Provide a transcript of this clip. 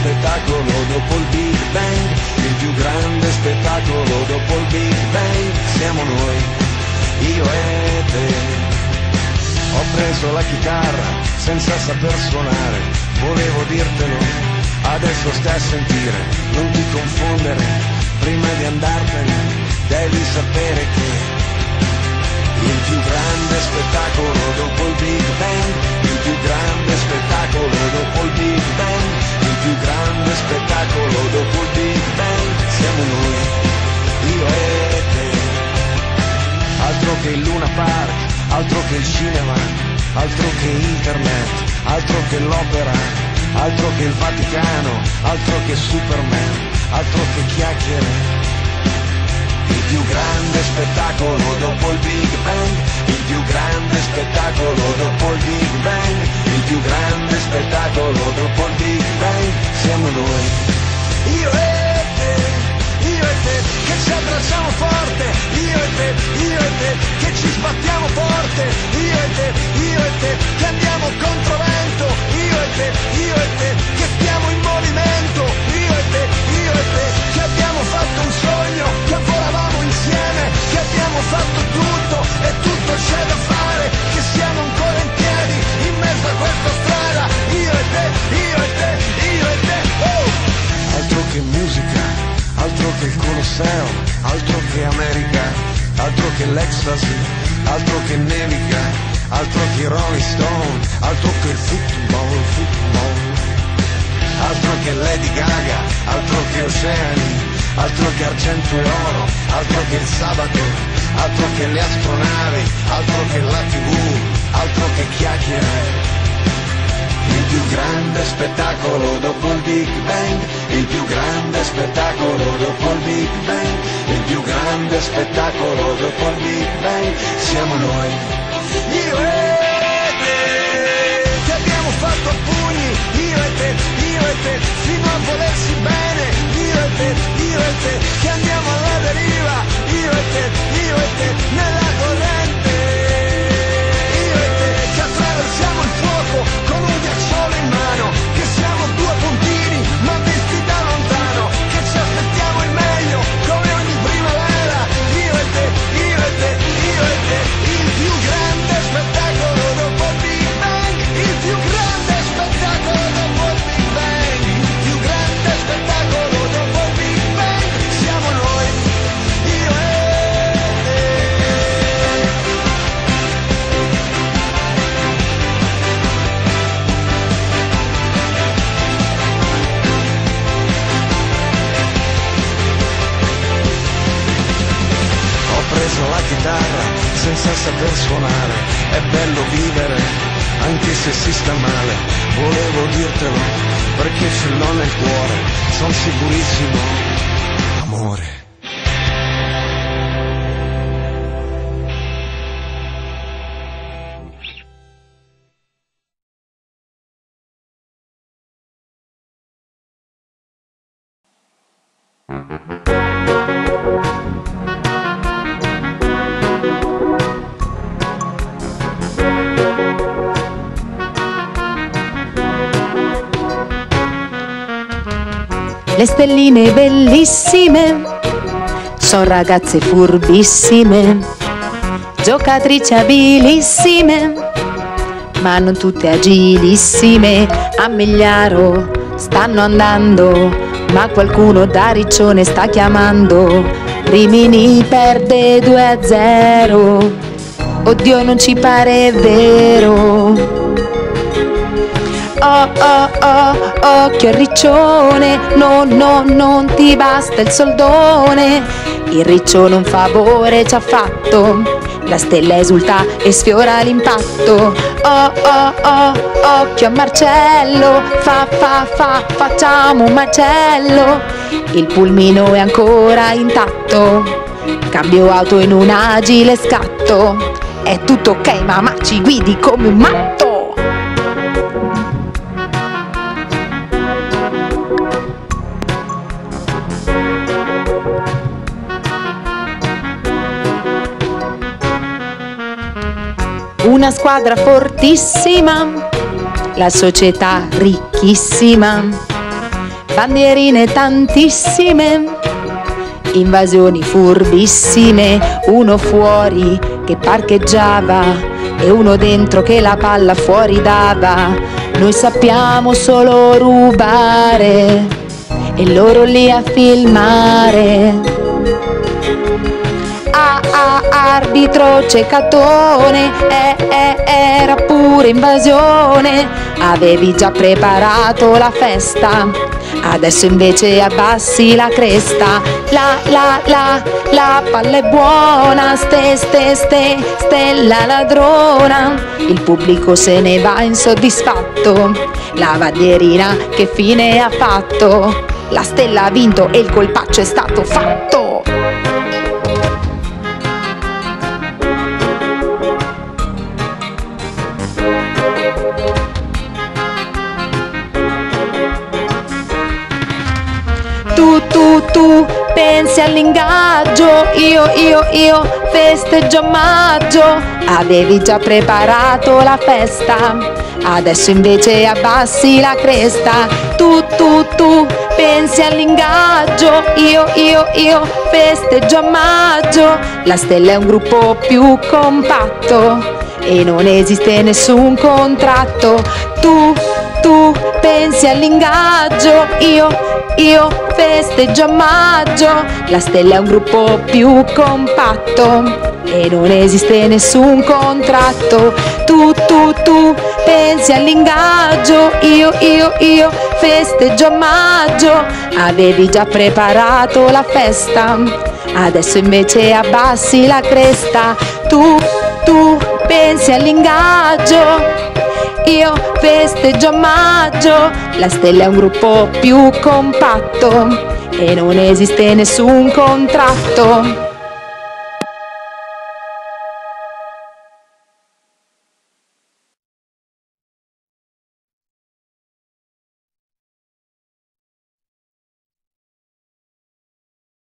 spettacolo dopo il Big Bang, il più grande spettacolo dopo il Big Bang, siamo noi, io e te. Ho preso la chitarra senza saper suonare, volevo dirtelo, adesso stai a sentire, non ti confondere, prima di andartene devi sapere che il più grande spettacolo dopo il Big Bang, il più grande spettacolo dopo il Big Bang, il più grande spettacolo dopo il Big Bang, siamo noi, io e te. Altro che il Luna Park, altro che il cinema, altro che internet, altro che l'opera, altro che il Vaticano, altro che Superman, altro che chiacchiere. Il più grande spettacolo dopo il Big Bang, il più grande spettacolo dopo il Big Bang, il più grande spettacolo dopo il Big Bang, siamo noi, io e te, che ci abbracciamo forte, io e te, che ci sbattiamo forte, io e te, che andiamo controvento, io e te, che stiamo in movimento, io e te, che abbiamo fatto un sogno, che volavamo insieme, che abbiamo fatto tutto e tutto c'è da fare, che siamo ancora in piedi in mezzo a questa strada, io e te, altro che musica, altro che il Colosseo, altro che America, altro che l'ecstasy, altro che nevica, altro che Rolling Stone, altro che il football, altro che Lady Gaga, altro che oceani, altro che argento e oro, altro che il sabato, altro che le astronavi, altro che la TV, altro che chiacchiere. Il più grande spettacolo dopo il Big Bang, il più grande spettacolo dopo il Big Bang, il più grande spettacolo dopo il Big Bang, siamo noi, io e te, che abbiamo fatto a pugni, io e te, fino a volersi bene, io e te, che andiamo alla deriva, io e te, nella corrente, io e te, che attraversiamo il fuoco con un ghiacciolo in mano, che siamo due puntini ma visti da lontano, che ci aspettiamo il meglio come ogni primavera, io e te, il più grande spettacolo dopo il Big Bang, il più grande spettacolo dopo il Big Bang, il più grande spettacolo dopo il Big Bang, siamo noi, io e te. Ho preso la chitarra senza saper suonare, è bello vivere anche se si sta male, volevo dirtelo perché ce l'ho nel cuore, son sicurissimo, amore. Le stelline bellissime son ragazze furbissime, giocatrici abilissime, ma non tutte agilissime. A Migliaro stanno andando, ma qualcuno da Riccione sta chiamando. Rimini perde 2-0, oddio non ci pare vero. Oh oh oh, occhio al Riccione, no no non ti basta il soldone. Il Riccione un favore ci ha fatto, la stella esulta e sfiora l'impatto. Oh oh oh, occhio a Marcello, facciamo un macello. Il pulmino è ancora intatto, cambio auto in un agile scatto. È tutto ok mamma, ci guidi come un matto. Una squadra fortissima, la società ricchissima, bandierine tantissime, invasioni furbissime, uno fuori che parcheggiava e uno dentro che la palla fuori dava. Noi sappiamo solo rubare e loro lì a filmare. Arbitro ceccatone, era pure invasione. Avevi già preparato la festa, adesso invece abbassi la cresta. La palla è buona, stella ladrona. Il pubblico se ne va insoddisfatto, la bandierina che fine ha fatto? La stella ha vinto e il colpaccio è stato fatto. Tu pensi all'ingaggio, io festeggio a maggio. Avevi già preparato la festa, adesso invece abbassi la cresta. Tu pensi all'ingaggio, io festeggio a maggio. La stella è un gruppo più compatto e non esiste nessun contratto. Tu pensi all'ingaggio, io festeggio a maggio. La stella è un gruppo più compatto e non esiste nessun contratto. Tu pensi all'ingaggio, io festeggio a maggio. Avevi già preparato la festa, adesso invece abbassi la cresta. Tu pensi all'ingaggio, io festeggio a maggio. La stella è un gruppo più compatto e non esiste nessun contratto.